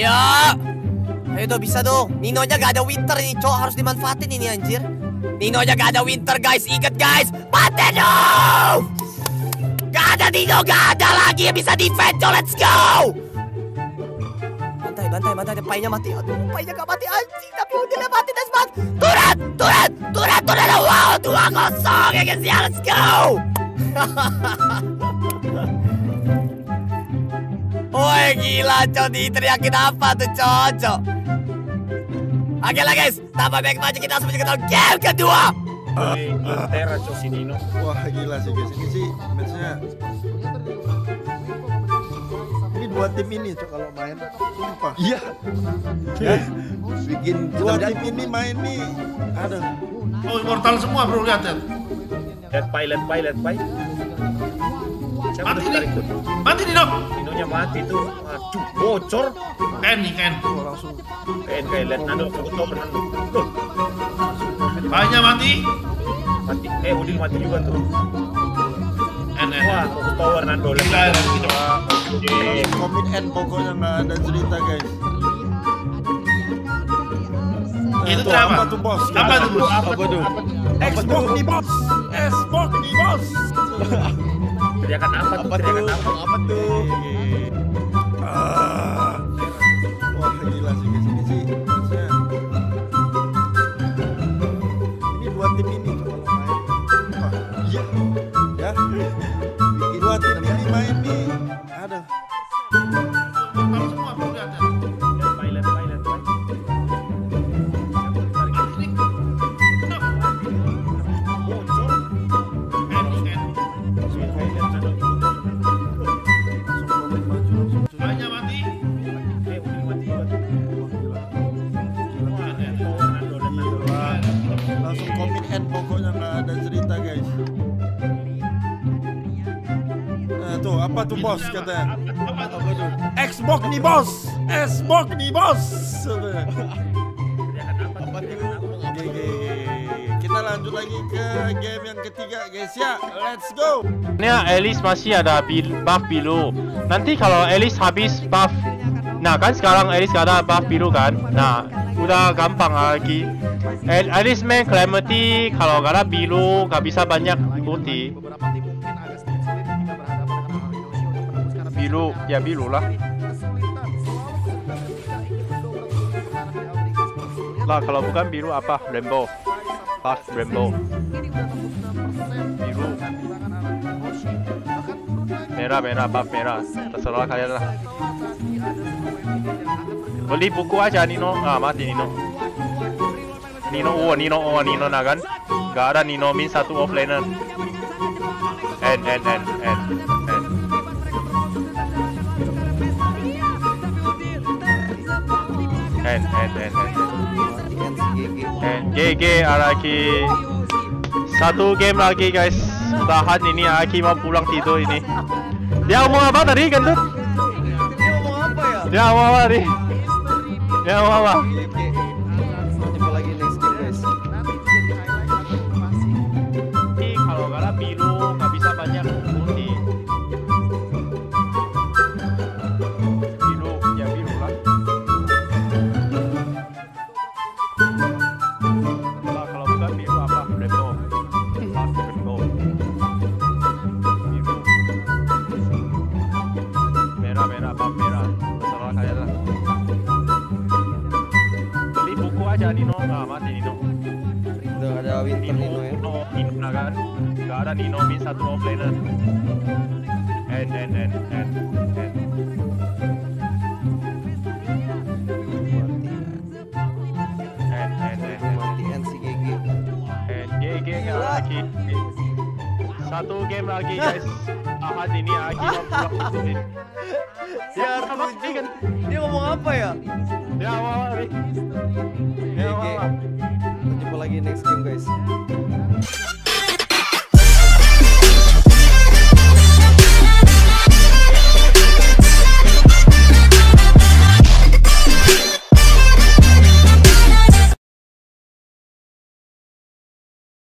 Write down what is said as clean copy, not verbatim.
Ayo. Ayo dong, bisa dong. Ninonya gak ada winter ini, cowok. Harus dimanfaatin ini, anjir. Ninonya gak ada winter, guys. Ingat, guys. Mati dong. Gak ada Nino, gak ada lagi yang bisa defend, cowok. Let's go. Bantai. Painya mati. Aduh, painya gak mati, anjing. Tapi udah mati, dan semangat. Turret. Wow, 2-0 ya, guys. Ya, let's go. Woi, gila, cowok. Diteriakin apa tuh, cowok? Oke lah, guys. Tambah baik maju, kita langsung ke game kedua. Tera si Nino. Wah, gila sih, guys. Ini sih matchnya. Ini dua tim ini tuh kalau main, sumpah. Iya. Bikin dua tim ini main nih. Ada. Oh, immortal semua, bro, lihat ya. Let pai. Mati nih. Mati Nino. Ninonya mati tuh. Aduh, bocor. Ken. Langsung. Kayak lihat Nando, aku tahu Nando. Tuh, Painya mati. mati. Udin mati juga tuh. N. Wah, aku tahu Nando. Lihat. Commit end pokoknya nggak ada cerita, guys. Itu tuh, apa? tuh, bos? Apa tuh, bos? Apa tuh? Xbox nih, bos. Xbox nih, bos. Teriakan apa tuh? Apa tuh? Wah, gila sih, guys. Ini sih matchnya. Ini dua tim ini tuh kalau main. Wah, iya. Ya. Bikin dua tim ini main nih. Ada. Immortal semua, bro, lihat ya. Let pai. Mati nih. Nino. Bocor. Ken. Langsung komen maju langsung. Cuy. Painya mati. Udin mati juga tuh. Wah, N. Gila. Langsung commit end pokoknya nggak ada cerita, guys. Tuh apa tuh, bos, katanya? Apa tuh? Xbox nih, bos. Xbox nih, bos. GG. Kita lanjut lagi ke game yang ketiga, guys ya. Let's go. Ini Alice masih ada buff biru. Nanti kalau Alice habis buff, nah kan sekarang Alice gak ada buff biru kan. Nah udah gampang lagi. Alice main Calamity, kalau gak ada biru gak bisa banyak ulti. Biru, ya biru lah. Lah kalau bukan biru apa? Rainbow. Buff Rainbow. Biru. Merah, buff merah. Terserah kalian lah. Beli buku aja Nino. Mati Nino. Nino nah kan? Gak ada Nino min satu offlaner. N. GG Araki. Satu game lagi, guys. Tahan ini, Araki mau pulang tidur ini. Dia ngomong apa tadi, Gantut? Dia ngomong apa tadi? Dia ngomong apa? Coba lagi next game, guys. Kalau gak ada biru, gak bisa banyak ulti. Biru, ya biru lah. Kalau bukan biru apa? Rainbow. Rainbow. Biru. Merah, buff merah. Terserah kalian lah. Beli buku aja Nino. Mati Nino. Udah ada winter Nino ya. Nino nah kan? Gak ada Nino min satu offlaner. N. Matian si GG. GG lagi. Satu game lagi, guys. Tahan ini Aki mau pulang tidurin. Ya, dia ngomong apa ya? Ya, mau. GG. Kita coba lagi next game, guys.